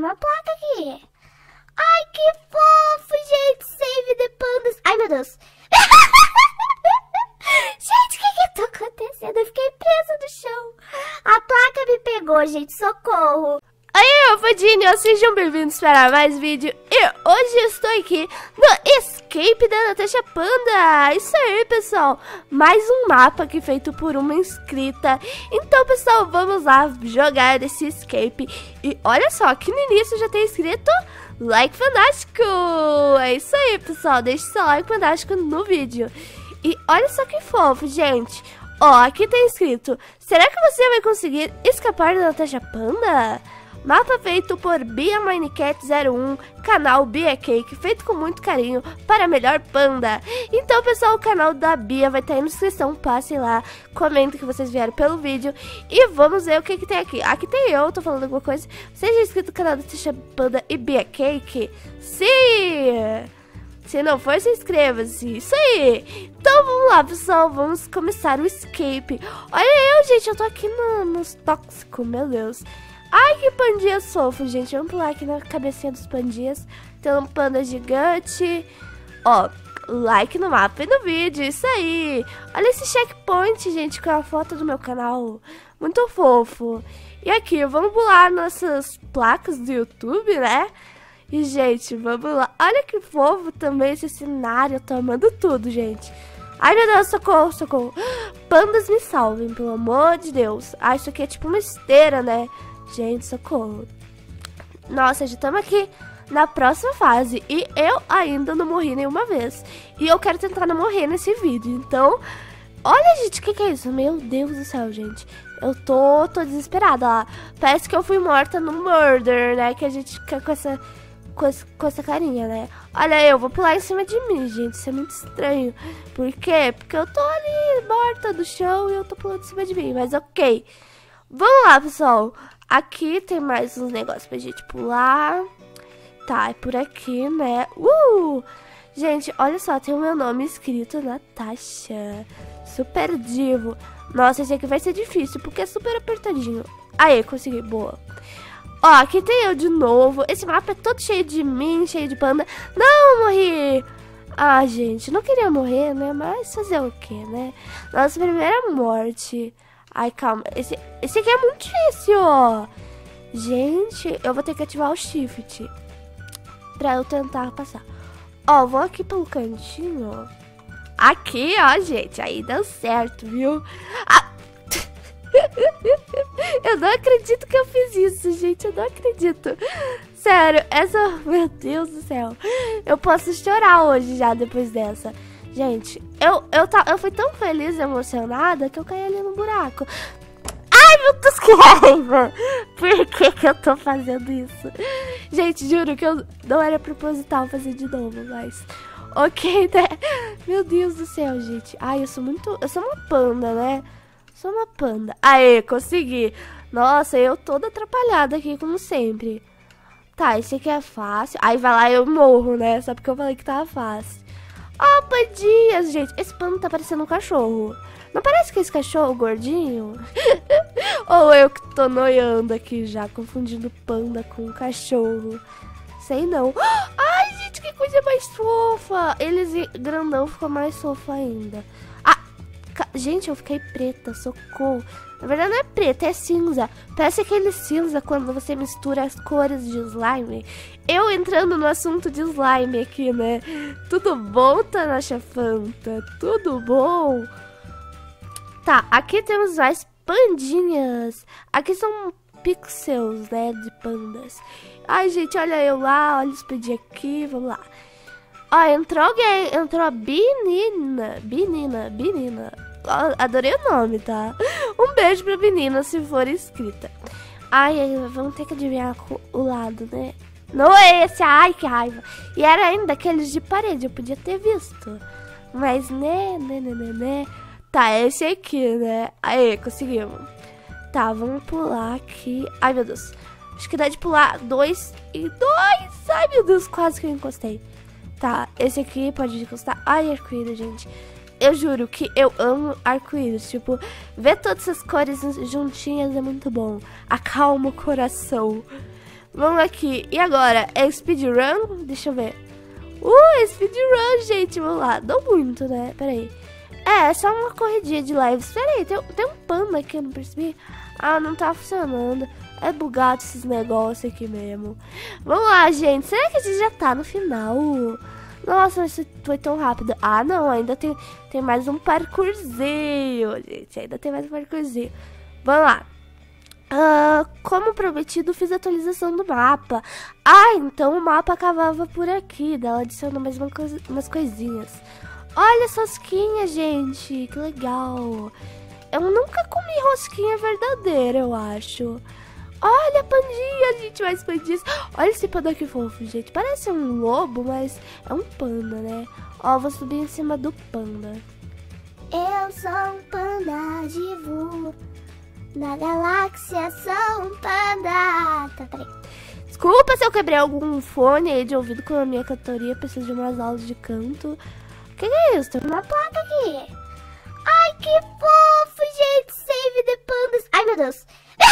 uma placa aqui. Ai, que fofo, gente. Save the pandas. Ai, meu Deus. Gente, o que tá acontecendo? Eu fiquei presa no chão. A placa me pegou, gente. Socorro. Oi, eu Fadinho, sejam bem-vindos para mais vídeo. E hoje eu estou aqui no Escape da Natasha Panda. Isso aí, pessoal. Mais um mapa aqui feito por uma inscrita. Então, pessoal, vamos lá jogar esse Escape. E olha só, aqui no início já tem escrito like fantástico. É isso aí, pessoal. Deixe seu like fantástico no vídeo. E olha só que fofo, gente. Ó, aqui tem escrito: será que você vai conseguir escapar da Natasha Panda? Mapa feito por Bia Minecat01, canal Bia Cake, feito com muito carinho para a melhor panda. Então, pessoal, o canal da Bia vai estar aí na descrição, passem lá, comentem que vocês vieram pelo vídeo e vamos ver o que tem aqui. Aqui tem eu, tô falando alguma coisa. Seja inscrito no canal da Natasha Panda e Bia Cake? Sim! Se não for, se inscreva-se. Isso aí. Então vamos lá, pessoal. Vamos começar o escape. Olha eu, gente. Eu tô aqui nos tóxicos. Meu Deus. Ai, que pandinha fofo, gente. Vamos pular aqui na cabecinha dos pandinhas. Tem um panda gigante. Ó, like no mapa e no vídeo. Isso aí. Olha esse checkpoint, gente, com a foto do meu canal. Muito fofo. E aqui, vamos pular nossas placas do YouTube, né? E, gente, vamos lá. Olha que fofo também esse cenário. Eu tô amando tudo, gente. Ai, meu Deus, socorro, socorro. Pandas me salvem, pelo amor de Deus. Ah, isso aqui é tipo uma esteira, né? Gente, socorro. Nossa, já estamos aqui na próxima fase. E eu ainda não morri nenhuma vez. E eu quero tentar não morrer nesse vídeo. Então, olha, gente, o que é isso? Meu Deus do céu, gente. Eu tô desesperada, ó. Parece que eu fui morta no Murder, né? Que a gente fica com essa carinha, né? Olha, eu vou pular em cima de mim, gente. Isso é muito estranho. Por quê? Porque eu tô ali morta do chão e eu tô pulando em cima de mim. Mas ok. Vamos lá, pessoal. Aqui tem mais uns negócios pra gente pular. Tá, é por aqui, né? Gente, olha só, tem o meu nome escrito, Natasha. Super divo. Nossa, esse aqui vai ser difícil, porque é super apertadinho. Aê, consegui, boa. Ó, aqui tem eu de novo. Esse mapa é todo cheio de mim, cheio de panda. Não, morri! Ah, gente, não queria morrer, né? Mas fazer o quê, né? Nossa primeira morte. Ai, calma. Esse aqui é muito difícil, ó. Gente, eu vou ter que ativar o shift pra eu tentar passar. Ó, vou aqui pelo cantinho, ó. Aqui, ó, gente. Aí deu certo, viu? Ah! Eu não acredito que eu fiz isso, gente. Eu não acredito. Sério, essa... Meu Deus do céu. Eu posso chorar hoje já depois dessa. Gente, eu fui tão feliz e emocionada que eu caí ali no buraco. Ai, meu Deus, que raiva! Por que eu tô fazendo isso? Gente, juro que eu não era proposital fazer de novo, mas... Ok, né? Meu Deus do céu, gente. Ai, eu sou uma panda, né? Sou uma panda. Aê, consegui. Nossa, eu toda atrapalhada aqui, como sempre. Tá, esse aqui é fácil. Aí vai lá e eu morro, né? Só porque eu falei que tava fácil. Ó, pandinhas, gente. Esse panda tá parecendo um cachorro. Não parece que esse cachorro gordinho? Ou eu que tô noiando aqui já, confundindo panda com cachorro. Sei não. Ai, gente, que coisa mais fofa. Eles grandão ficou mais fofo ainda. Ah, gente, eu fiquei preta, socorro. Na verdade não é preta, é cinza. Parece aquele cinza quando você mistura as cores de slime. Eu entrando no assunto de slime aqui, né? Tudo bom, Natasha Fanta? Tudo bom? Tá, aqui temos mais pandinhas. Aqui são pixels, né, de pandas. Ai, gente, olha eu lá, olha os pandinhas aqui, vamos lá. Ó, entrou alguém, entrou a Binina. Adorei o nome, tá? Um beijo pra menina, se for inscrita. Ai, vamos ter que adivinhar o lado, né? Não é esse, ai, que raiva. E era ainda aqueles de parede, eu podia ter visto. Mas, né. Tá, é esse aqui, né? Aê, conseguimos. Tá, vamos pular aqui. Ai, meu Deus. Acho que dá de pular 2 e 2. Ai, meu Deus, quase que eu encostei. Tá, esse aqui pode encostar. Ai, arco-íris, gente. Eu juro que eu amo arco-íris. Tipo, ver todas essas cores juntinhas é muito bom. Acalma o coração. Vamos aqui. E agora? É speedrun? Deixa eu ver. Speedrun, gente. Vamos lá. Não muito, né? Peraí. É só uma corridinha de lives. Peraí, tem um panda aqui, eu não percebi. Ah, não tá funcionando. É bugado esses negócios aqui mesmo. Vamos lá, gente. Será que a gente já tá no final? Nossa, isso foi tão rápido. Ah, não. Ainda tem mais um parkourzinho, gente. Ainda tem mais um parkourzinho. Vamos lá. Como prometido, fiz a atualização do mapa. Ah, então o mapa acabava por aqui. Dela adicionou mais umas coisinhas. Olha essa rosquinha, gente. Que legal. Eu nunca comi rosquinha verdadeira, eu acho. Olha a pandinha, gente. Mais pandinhas. Olha esse panda que fofo, gente. Parece um lobo, mas é um panda, né? Ó, vou subir em cima do panda. Eu sou um panda de voo. Na galáxia sou um panda. Tá, peraí. Desculpa se eu quebrei algum fone aí de ouvido com a minha cantoria. Preciso de umas aulas de canto. O que é isso? Tem uma placa aqui. Ai, que fofo, gente. Save the pandas. Ai, meu Deus.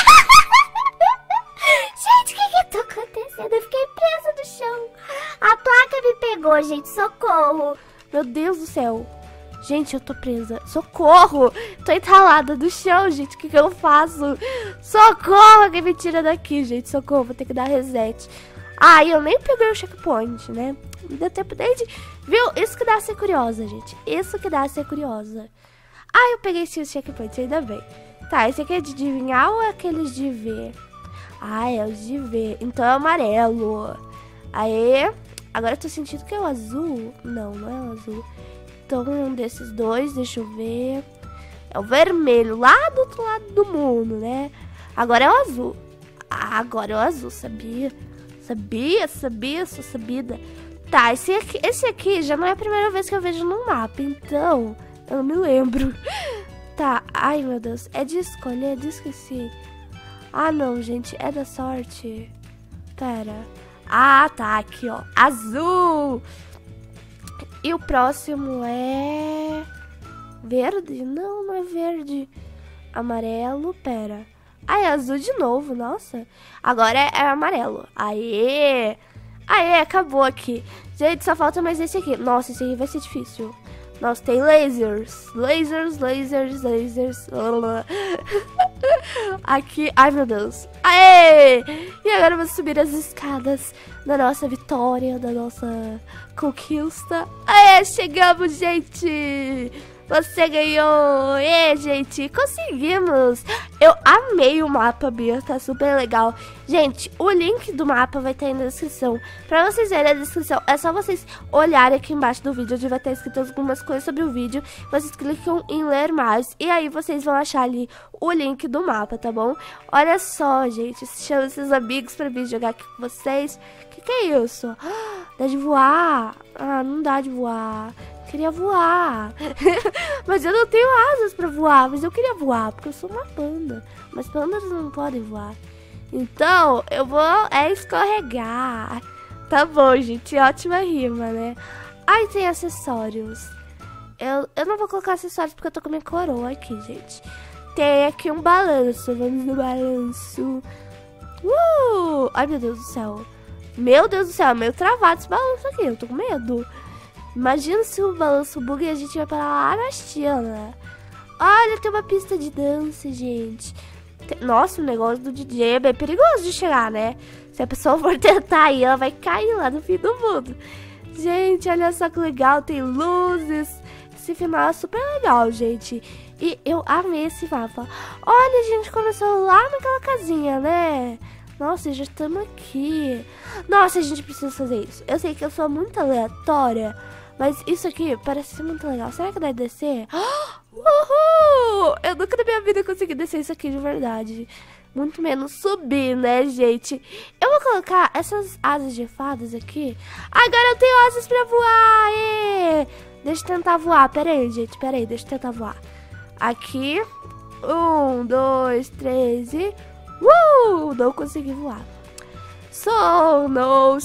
Gente, o que tá acontecendo? Eu fiquei presa no chão. A placa me pegou, gente. Socorro. Meu Deus do céu. Gente, eu tô presa. Socorro. Tô entalada no chão, gente. O que eu faço? Socorro. Alguém me tira daqui, gente. Socorro. Vou ter que dar reset. Ah, eu nem peguei o checkpoint, né? Não deu tempo nem de... Viu? Isso que dá a ser curiosa, gente. Isso que dá a ser curiosa. Ah, eu peguei esse checkpoint, ainda bem. Tá, esse aqui é de adivinhar ou é aqueles de ver? Ah, é os de ver. Então é amarelo. Aê. Agora eu tô sentindo que é o azul. Não, não é o azul. Então um desses dois, deixa eu ver. É o vermelho, lá do outro lado do mundo, né? Agora é o azul. Ah, agora é o azul, sabia? Sou sabida. Tá, esse aqui já não é a primeira vez que eu vejo no mapa, então eu não me lembro. Tá, ai meu Deus, é de escolher, esqueci. Ah não, gente, é da sorte. Pera. Ah, tá, aqui ó, azul. E o próximo é... verde? Não, não é verde. Amarelo, pera. Ah, é azul de novo, nossa. Agora é amarelo. Aê! Aê, acabou aqui. Gente, só falta mais esse aqui. Nossa, esse aqui vai ser difícil. Nossa, tem lasers. Lasers. Aqui, ai meu Deus. Aê! E agora vamos subir as escadas da nossa vitória, da nossa conquista. Aê, chegamos, gente! Você ganhou! Gente, conseguimos! Eu amei o mapa, Bia, tá super legal. Gente, o link do mapa vai estar aí na descrição. Pra vocês verem a descrição, é só vocês olharem aqui embaixo do vídeo, onde vai estar escrito algumas coisas sobre o vídeo. Vocês clicam em ler mais e aí vocês vão achar ali o link do mapa, tá bom? Olha só, gente, chama seus amigos pra vir jogar aqui com vocês. Que é isso? Dá de voar? Ah, não dá de voar. Queria voar. Mas eu não tenho asas pra voar. Mas eu queria voar, porque eu sou uma panda. Mas pandas não podem voar. Então, eu vou escorregar. Tá bom, gente. Ótima rima, né? Ai, tem acessórios. Eu não vou colocar acessórios porque eu tô com minha coroa aqui, gente. Tem aqui um balanço. Vamos no balanço. Ai, meu Deus do céu. Meu Deus do céu, é meio travado esse balanço aqui. Eu tô com medo. Imagina se o balanço buga e a gente vai parar lá na China. Olha, tem uma pista de dança, gente. Nossa, o negócio do DJ é bem perigoso de chegar, né? Se a pessoa for tentar aí, ela vai cair lá no fim do mundo. Gente, olha só que legal. Tem luzes. Esse final é super legal, gente. E eu amei esse mapa. Olha, a gente começou lá naquela casinha, né? Nossa, já estamos aqui. Nossa, a gente precisa fazer isso. Eu sei que eu sou muito aleatória, mas isso aqui parece ser muito legal. Será que deve descer? Uhul! Eu nunca na minha vida consegui descer isso aqui de verdade. Muito menos subir, né, gente? Eu vou colocar essas asas de fadas aqui. Agora eu tenho asas pra voar! Deixa eu tentar voar. Pera aí, gente. Pera aí, deixa eu tentar voar. Aqui. 1, 2, 3 e... Não consegui voar. Sono.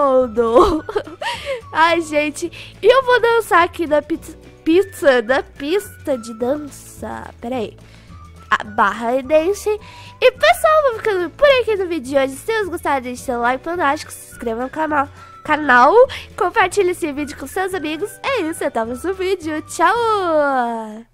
Ai, gente. E eu vou dançar aqui da pista de dança. Pera aí. /Edense. E pessoal, vou ficando por aqui no vídeo de hoje. Se vocês gostaram, deixe seu like fantástico, se inscreva no canal, compartilhe esse vídeo com seus amigos. É isso, até o próximo vídeo. Tchau!